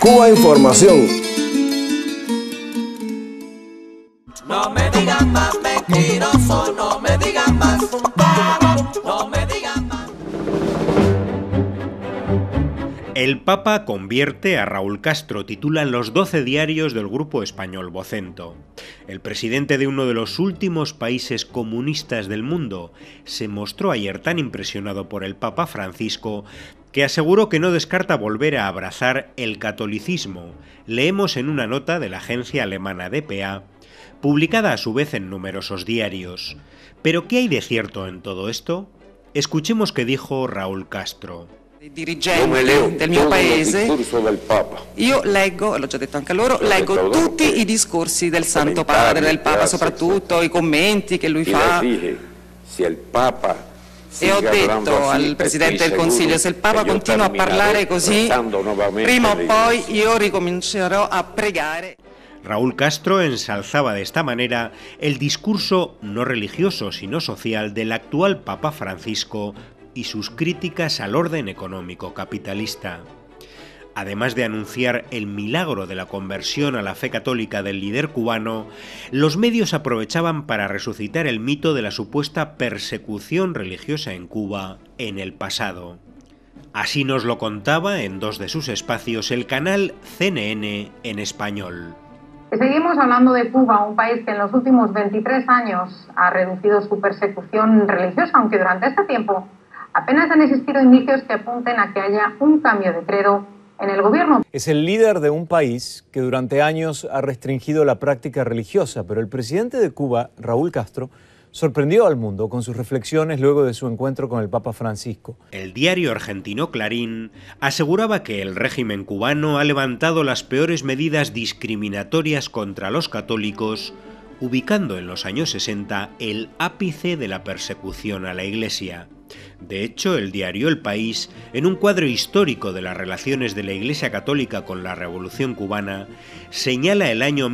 Cuba Información. No me digan más mentiroso, no me digan más, no me digan más. El Papa convierte a Raúl Castro, titulan los 12 diarios del grupo español Vocento. El presidente de uno de los últimos países comunistas del mundo se mostró ayer tan impresionado por el Papa Francisco que aseguró que no descarta volver a abrazar el catolicismo. Leemos en una nota de la agencia alemana dpa, publicada a su vez en numerosos diarios. ¿Pero qué hay de cierto en todo esto? Escuchemos qué dijo Raúl Castro. Dirigenti del mio paese, io leggo, l'ho già detto anche a loro, leggo tutti i discorsi del Santo Padre, del Papa soprattutto, i commenti che lui fa. E ho detto al Presidente del Consiglio, se il Papa continua a parlare così, prima o poi io ricomincerò a pregare. Raúl Castro ensalzaba de esta manera el discurso no religioso sino social del actual Papa Francisco y sus críticas al orden económico capitalista. Además de anunciar el milagro de la conversión a la fe católica del líder cubano, los medios aprovechaban para resucitar el mito de la supuesta persecución religiosa en Cuba en el pasado. Así nos lo contaba en dos de sus espacios el canal CNN en español. Seguimos hablando de Cuba, un país que en los últimos 23 años ha reducido su persecución religiosa, aunque durante este tiempo apenas han existido indicios que apunten a que haya un cambio de credo en el gobierno. Es el líder de un país que durante años ha restringido la práctica religiosa, pero el presidente de Cuba, Raúl Castro, sorprendió al mundo con sus reflexiones luego de su encuentro con el Papa Francisco. El diario argentino Clarín aseguraba que el régimen cubano ha levantado las peores medidas discriminatorias contra los católicos, ubicando en los años 60 el ápice de la persecución a la Iglesia. De hecho, el diario El País, en un cuadro histórico de las relaciones de la Iglesia Católica con la Revolución Cubana, señala el año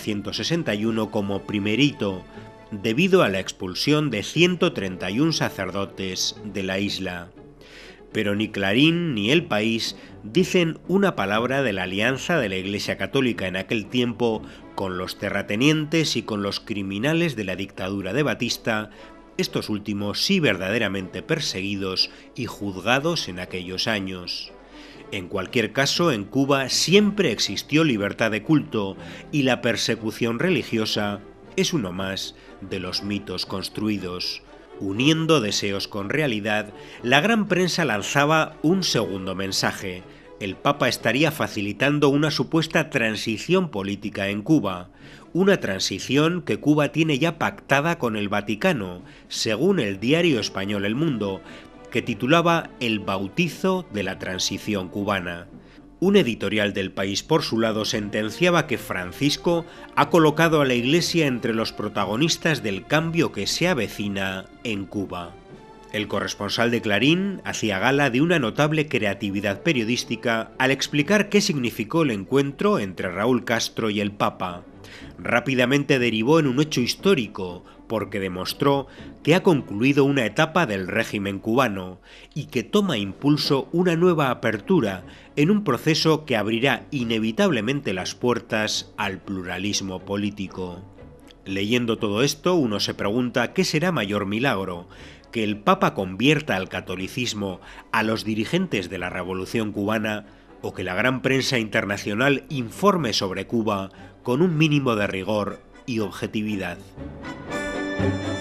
1961 como primer hito, debido a la expulsión de 131 sacerdotes de la isla. Pero ni Clarín ni El País dicen una palabra de la alianza de la Iglesia Católica en aquel tiempo con los terratenientes y con los criminales de la dictadura de Batista, estos últimos sí verdaderamente perseguidos y juzgados en aquellos años. En cualquier caso, en Cuba siempre existió libertad de culto y la persecución religiosa es uno más de los mitos construidos. Uniendo deseos con realidad, la gran prensa lanzaba un segundo mensaje. El Papa estaría facilitando una supuesta transición política en Cuba, una transición que Cuba tiene ya pactada con el Vaticano, según el diario español El Mundo, que titulaba El bautizo de la transición cubana. Un editorial del País, por su lado, sentenciaba que Francisco ha colocado a la Iglesia entre los protagonistas del cambio que se avecina en Cuba. El corresponsal de Clarín hacía gala de una notable creatividad periodística al explicar qué significó el encuentro entre Raúl Castro y el Papa. Rápidamente derivó en un hecho histórico, porque demostró que ha concluido una etapa del régimen cubano y que toma impulso una nueva apertura en un proceso que abrirá inevitablemente las puertas al pluralismo político. Leyendo todo esto, uno se pregunta qué será mayor milagro, que el Papa convierta al catolicismo a los dirigentes de la Revolución Cubana o que la gran prensa internacional informe sobre Cuba con un mínimo de rigor y objetividad.